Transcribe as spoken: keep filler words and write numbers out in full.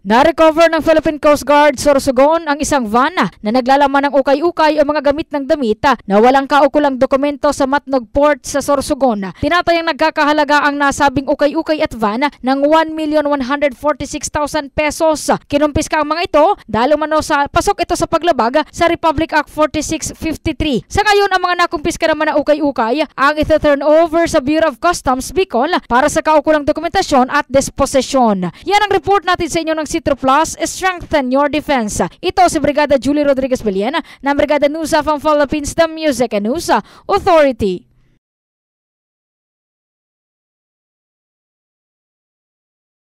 Na-recover ng Philippine Coast Guard Sorsogon ang isang van na naglalaman ng ukay-ukay o mga gamit ng damit na walang kaukulang dokumento sa Matnog Port sa Sorsogon. Tinatayang nagkakahalaga ang nasabing ukay-ukay at van ng one million one hundred forty-six thousand pesos. Kinumpiska ang mga ito dahil umano sa pasok ito sa paglabag sa Republic Act forty-six fifty-three. Sa ngayon, ang mga nakumpiska naman na ukay-ukay ang ito-turn over sa Bureau of Customs Bicol para sa kaukulang dokumentasyon at disposisyon. Yan ang report natin sa inyo ng Citro Plus, strengthen your defense. Ito si Brigada Julie Rodriguez Belian ng Brigada News of Philippines, the Music and News Authority.